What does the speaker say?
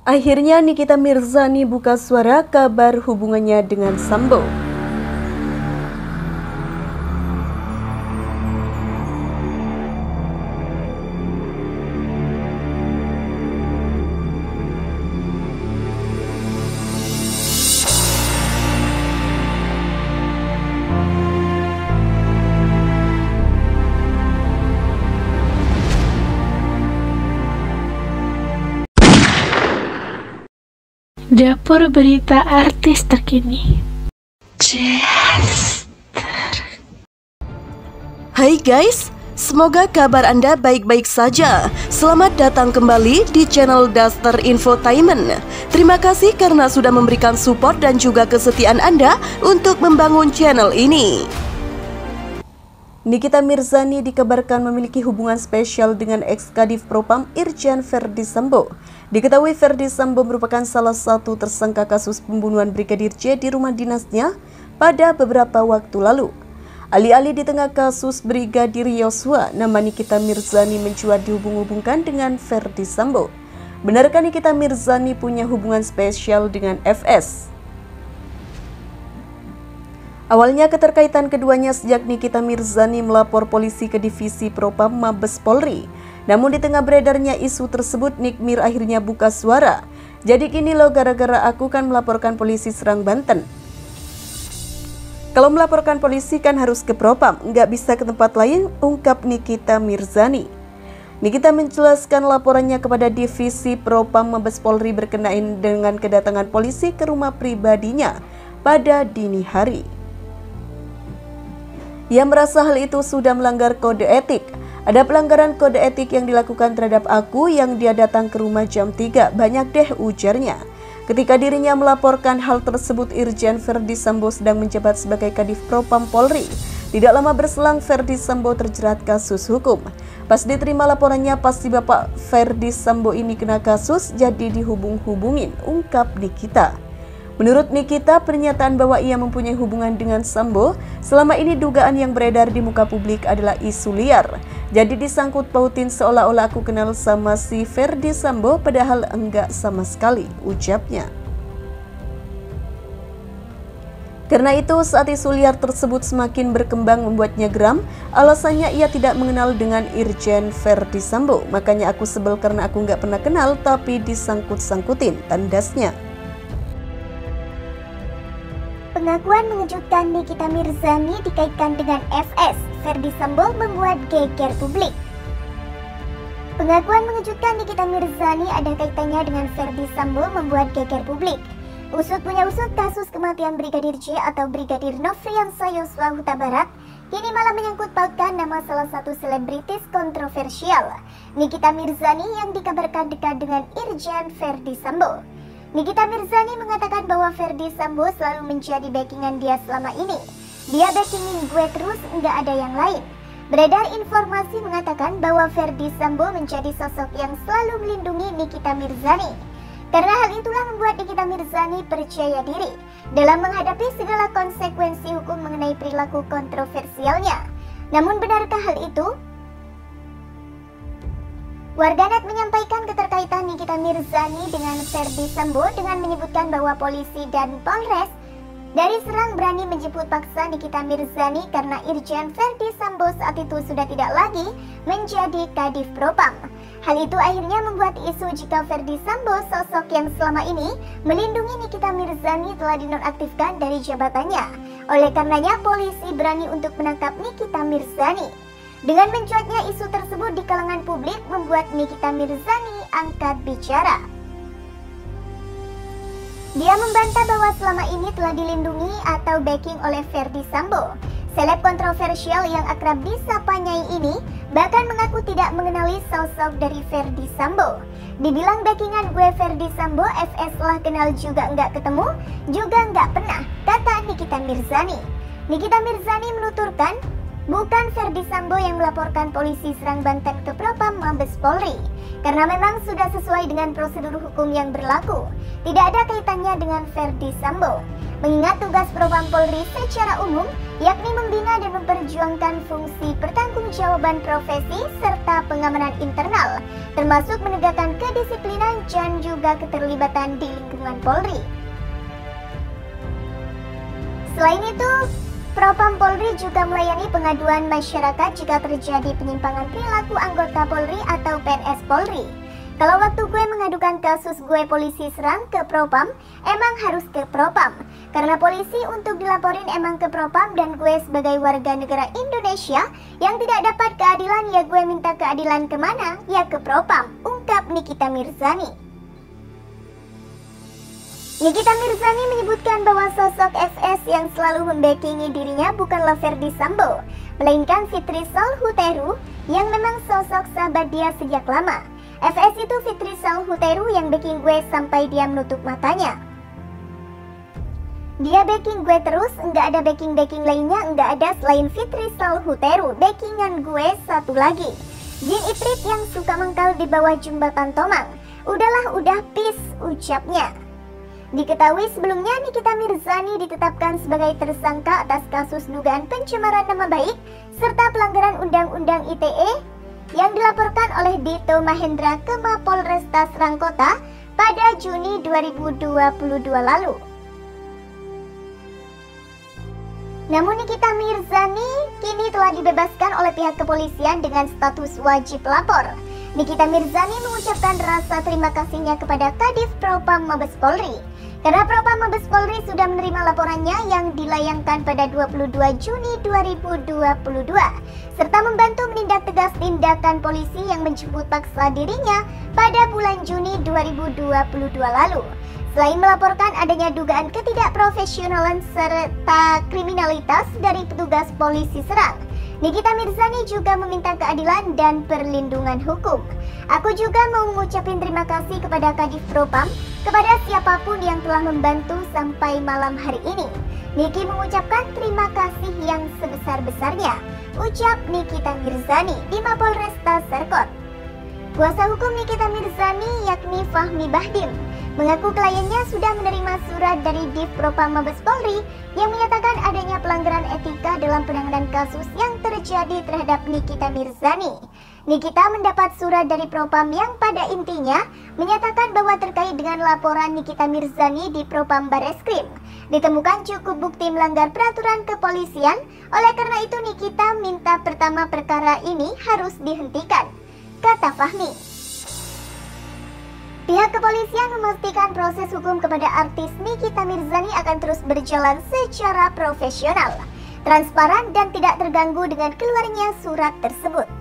Akhirnya Nikita Mirzani buka suara kabar hubungannya dengan Sambo. Dapur berita artis terkini. Hai guys, semoga kabar Anda baik-baik saja. Selamat datang kembali di channel Daster Infotainment. Terima kasih karena sudah memberikan support dan juga kesetiaan Anda untuk membangun channel ini. Nikita Mirzani dikabarkan memiliki hubungan spesial dengan ex-Kadif Propam Irjen Verdi Sambo. Diketahui Verdi Sambo merupakan salah satu tersangka kasus pembunuhan Brigadir J di rumah dinasnya pada beberapa waktu lalu. Alih-alih di tengah kasus Brigadir Yosua, nama Nikita Mirzani mencuat dihubung-hubungkan dengan Verdi Sambo. Benarkah Nikita Mirzani punya hubungan spesial dengan FS? Awalnya keterkaitan keduanya sejak Nikita Mirzani melapor polisi ke Divisi Propam Mabes Polri. Namun di tengah beredarnya isu tersebut, Nikmir akhirnya buka suara. Jadi gini loh, gara-gara aku kan melaporkan polisi Serang Banten. Kalau melaporkan polisi kan harus ke Propam, nggak bisa ke tempat lain, ungkap Nikita Mirzani. Nikita menjelaskan laporannya kepada Divisi Propam Mabes Polri berkenaan dengan kedatangan polisi ke rumah pribadinya pada dini hari. Ia merasa hal itu sudah melanggar kode etik. Ada pelanggaran kode etik yang dilakukan terhadap aku yang dia datang ke rumah jam 3. Banyak deh, ujarnya. Ketika dirinya melaporkan hal tersebut, Irjen Verdi Sambo sedang menjabat sebagai Kadif Propam Polri. Tidak lama berselang Verdi Sambo terjerat kasus hukum. Pas diterima laporannya, pasti Bapak Verdi Sambo ini kena kasus, jadi dihubung-hubungin, ungkap Nikita. Menurut Nikita, pernyataan bahwa ia mempunyai hubungan dengan Sambo, selama ini dugaan yang beredar di muka publik adalah isu liar. Jadi disangkut pautin seolah-olah aku kenal sama si Verdi Sambo, padahal enggak sama sekali, ucapnya. Karena itu saat isu liar tersebut semakin berkembang membuatnya geram, alasannya ia tidak mengenal dengan Irjen Verdi Sambo. Makanya aku sebel karena aku nggak pernah kenal tapi disangkut-sangkutin, tandasnya. Pengakuan mengejutkan Nikita Mirzani dikaitkan dengan FS. Verdi Sambo membuat geger publik. Pengakuan mengejutkan Nikita Mirzani ada kaitannya dengan Verdi Sambo membuat geger publik. Usut punya usut, kasus kematian Brigadir J atau Brigadir Nofriansah Yosua Huta Barat kini malah menyangkut pautkan nama salah satu selebritis kontroversial, Nikita Mirzani, yang dikabarkan dekat dengan Irjen Verdi Sambo. Nikita Mirzani mengatakan bahwa Verdi Sambo selalu menjadi backingan dia selama ini. Dia backingin gue terus, nggak ada yang lain. Beredar informasi mengatakan bahwa Verdi Sambo menjadi sosok yang selalu melindungi Nikita Mirzani. Karena hal itulah membuat Nikita Mirzani percaya diri dalam menghadapi segala konsekuensi hukum mengenai perilaku kontroversialnya. Namun benarkah hal itu? Warganet menyampaikan keterkaitan Nikita Mirzani dengan Verdi Sambo dengan menyebutkan bahwa polisi dan Polres dari Serang berani menjemput paksa Nikita Mirzani karena Irjen Verdi Sambo saat itu sudah tidak lagi menjadi Kadif Propam. Hal itu akhirnya membuat isu jika Verdi Sambo, sosok yang selama ini melindungi Nikita Mirzani, telah dinonaktifkan dari jabatannya. Oleh karenanya polisi berani untuk menangkap Nikita Mirzani. Dengan mencuatnya isu tersebut di kalangan publik membuat Nikita Mirzani angkat bicara. Dia membantah bahwa selama ini telah dilindungi atau backing oleh Verdi Sambo. Seleb kontroversial yang akrab disapa Nyai ini bahkan mengaku tidak mengenali sosok dari Verdi Sambo. Dibilang backingan gue Verdi Sambo, FS lah kenal juga nggak ketemu, juga nggak pernah, kata Nikita Mirzani. Nikita Mirzani menuturkan bukan Ferdi Sambo yang melaporkan polisi Serang Banten ke Propam Mabes Polri. Karena memang sudah sesuai dengan prosedur hukum yang berlaku, tidak ada kaitannya dengan Ferdi Sambo. Mengingat tugas Propam Polri secara umum yakni membina dan memperjuangkan fungsi pertanggungjawaban profesi serta pengamanan internal, termasuk menegakkan kedisiplinan dan juga keterlibatan di lingkungan Polri. Selain itu, Propam Polri juga melayani pengaduan masyarakat jika terjadi penyimpangan perilaku anggota Polri atau PNS Polri. Kalau waktu gue mengadukan kasus gue polisi serang ke Propam, emang harus ke Propam. Karena polisi untuk dilaporin emang ke Propam dan gue sebagai warga negara Indonesia yang tidak dapat keadilan, ya gue minta keadilan kemana? Ya ke Propam, ungkap Nikita Mirzani. Nikita Mirzani menyebutkan bahwa sosok FS yang selalu membackingi dirinya bukanlah Ferdi Sambo, melainkan Fitri Salhuteru yang memang sosok sahabat dia sejak lama. FS itu Fitri Salhuteru yang backing gue sampai dia menutup matanya. Dia backing gue terus, nggak ada backing lainnya, nggak ada selain Fitri Salhuteru. Backingan gue satu lagi, Jin Iprit yang suka mangkal di bawah jembatan Tomang. Udah peace, ucapnya. Diketahui sebelumnya Nikita Mirzani ditetapkan sebagai tersangka atas kasus dugaan pencemaran nama baik serta pelanggaran Undang-Undang ITE yang dilaporkan oleh Dito Mahendra ke Mapolresta Serang Kota pada Juni 2022 lalu. Namun Nikita Mirzani kini telah dibebaskan oleh pihak kepolisian dengan status wajib lapor. Nikita Mirzani mengucapkan rasa terima kasihnya kepada Kadif Propam Mabes Polri karena Propam Mabes Polri sudah menerima laporannya yang dilayangkan pada 22 Juni 2022 serta membantu menindak tegas tindakan polisi yang menjemput paksa dirinya pada bulan Juni 2022 lalu. Selain melaporkan adanya dugaan ketidakprofesionalan serta kriminalitas dari petugas polisi Serang, Nikita Mirzani juga meminta keadilan dan perlindungan hukum. Aku juga mau mengucapkan terima kasih kepada Kadif Propam, kepada siapapun yang telah membantu sampai malam hari ini. Niki mengucapkan terima kasih yang sebesar-besarnya, ucap Nikita Mirzani di Mapolresta Serkot. Kuasa hukum Nikita Mirzani yakni Fahmi Bahdim mengaku kliennya sudah menerima surat dari Div Propam Mabes Polri yang menyatakan adanya pelanggaran etika dalam penanganan kasus yang terjadi terhadap Nikita Mirzani. Nikita mendapat surat dari Propam yang pada intinya menyatakan bahwa terkait dengan laporan Nikita Mirzani di Propam Bareskrim ditemukan cukup bukti melanggar peraturan kepolisian. Oleh karena itu Nikita minta pertama perkara ini harus dihentikan, kata Fahmi. Pihak kepolisian memastikan proses hukum kepada artis Nikita Mirzani akan terus berjalan secara profesional, transparan dan tidak terganggu dengan keluarnya surat tersebut.